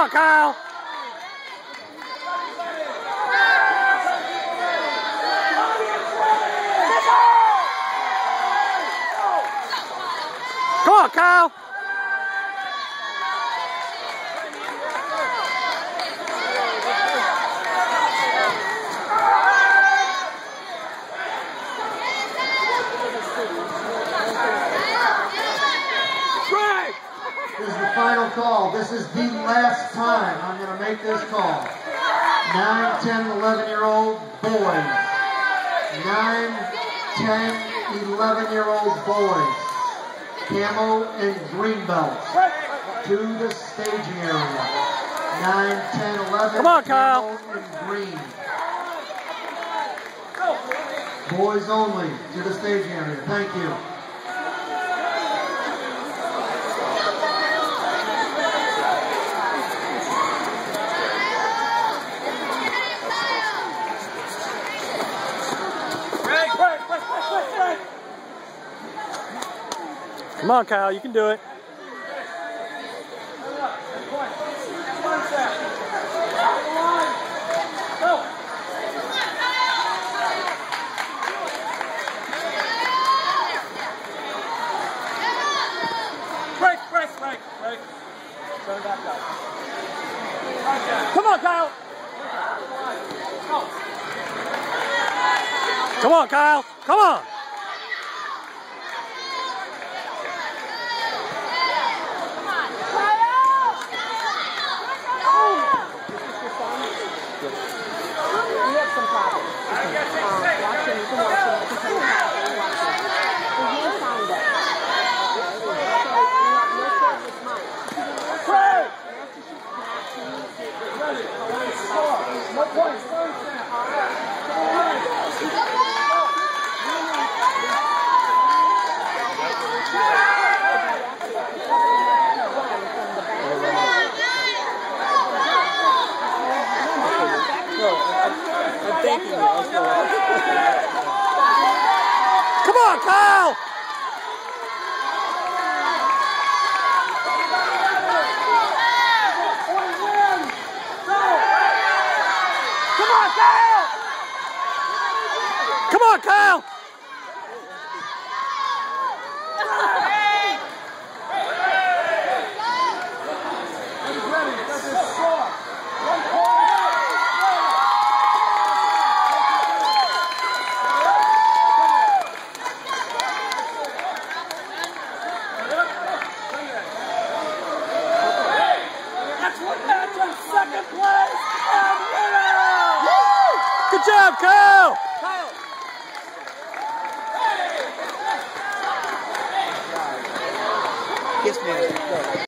on, Kyle. Come on, Kyle. This is the final call. This is the last time I'm going to make this call. 9, 10, 11-year-old boys. 9, 10, 11-year-old boys. Camo and green belts to the staging area. 9, 10, 11. Come on, Kyle. Camo and green. Boys only to the staging area. Thank you. Come on, Kyle, you can do it. Break. Come on, Kyle. Come on, Kyle. Come on. I'm thanking you. Come on, Kyle! Come on, Kyle! Second place and winner! Good job, Kyle! Yes, ma'am.